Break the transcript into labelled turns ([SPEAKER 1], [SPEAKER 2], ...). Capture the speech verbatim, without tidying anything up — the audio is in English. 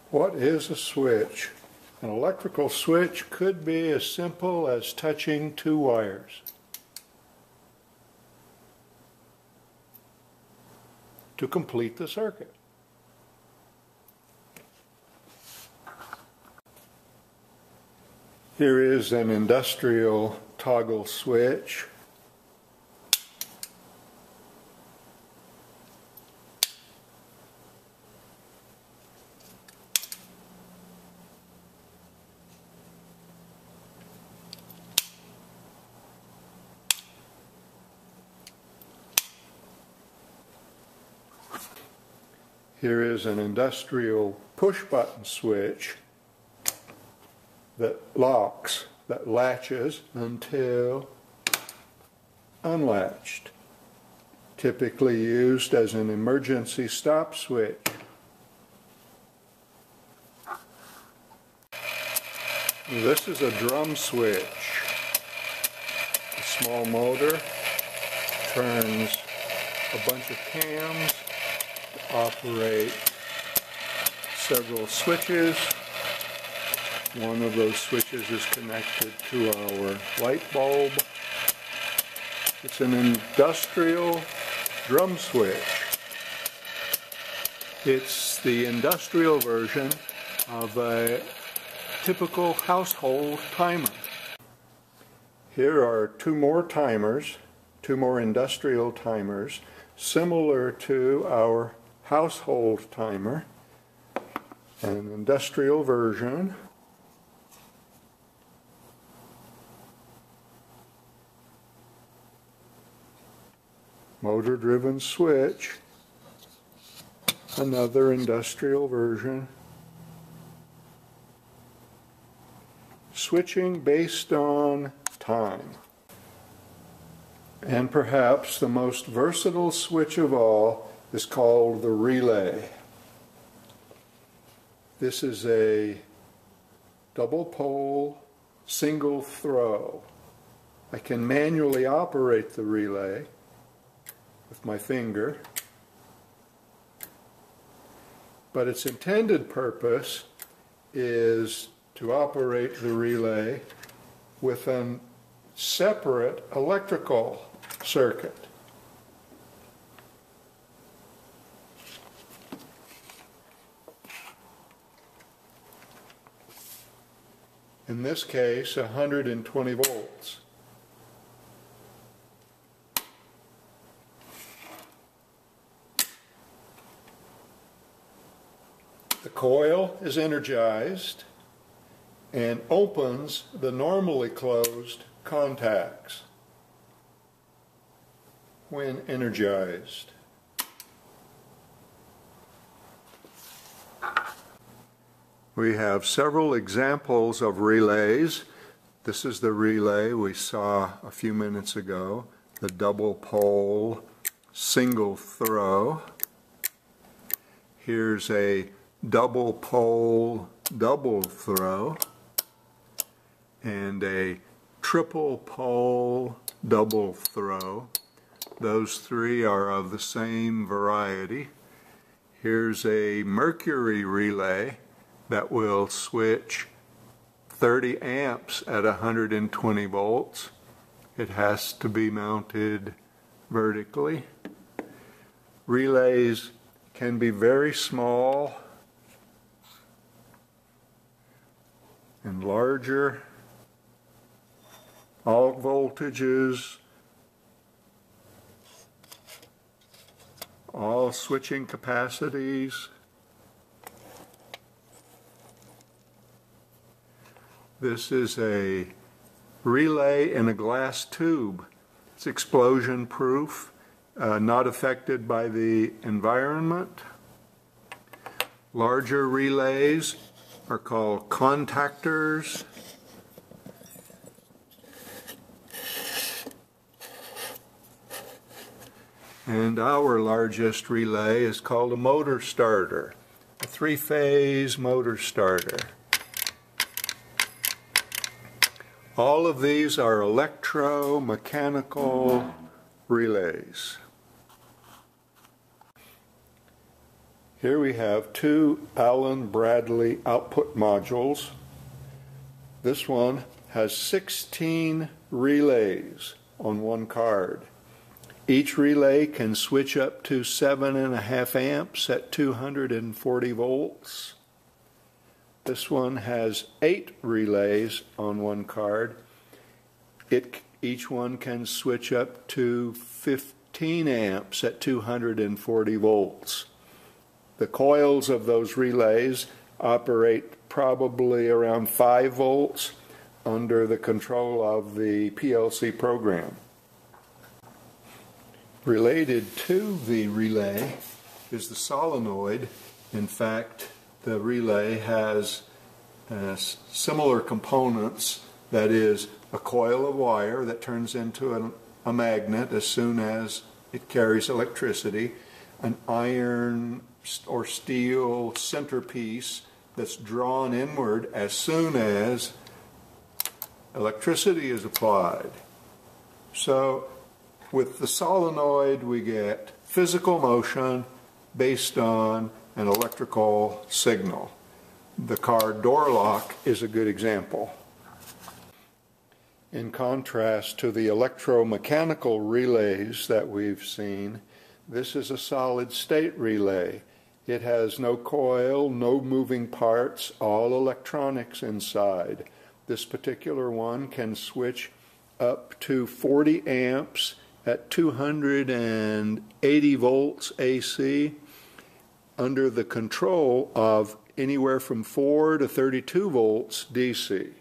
[SPEAKER 1] What is a switch? An electrical switch could be as simple as touching two wires. To complete the circuit. Here is an industrial toggle switch. Here is an industrial push-button switch that locks, that latches until unlatched. Typically used as an emergency stop switch. This is a drum switch. A small motor turns a bunch of cams to operate several switches. One of those switches is connected to our light bulb. It's an industrial drum switch. It's the industrial version of a typical household timer. Here are two more timers, two more industrial timers, similar to our household timer, an industrial version. Motor-driven switch, another industrial version. Switching based on time. And perhaps the most versatile switch of all is called the relay. This is a double pole, single throw. I can manually operate the relay with my finger, but its intended purpose is to operate the relay with a separate electrical circuit. In this case, one hundred twenty volts. The coil is energized and opens the normally closed contacts when energized. We have several examples of relays. This is the relay we saw a few minutes ago, the double pole single throw. Here's a double pole double throw and a triple pole double throw. Those three are of the same variety. Here's a mercury relay that will switch thirty amps at one hundred twenty volts. It has to be mounted vertically. Relays can be very small and larger, all voltages, all switching capacities. This is a relay in a glass tube. It's explosion proof, uh, not affected by the environment. Larger relays are called contactors. And our largest relay is called a motor starter, a three-phase motor starter. All of these are electromechanical relays. Here we have two Allen Bradley output modules. This one has sixteen relays on one card. Each relay can switch up to seven and a half amps at two hundred forty volts. This one has eight relays on one card. It, each one can switch up to fifteen amps at two hundred forty volts. The coils of those relays operate probably around five volts under the control of the P L C program. Related to the relay is the solenoid. In fact, the relay has uh, similar components, that is, a coil of wire that turns into a, a magnet as soon as it carries electricity, an iron or steel centerpiece that's drawn inward as soon as electricity is applied. So with the solenoid we get physical motion based on an electrical signal. The car door lock is a good example. In contrast to the electromechanical relays that we've seen, this is a solid state relay. It has no coil, no moving parts, all electronics inside. This particular one can switch up to forty amps at two hundred eighty volts A C under the control of anywhere from four to thirty-two volts D C.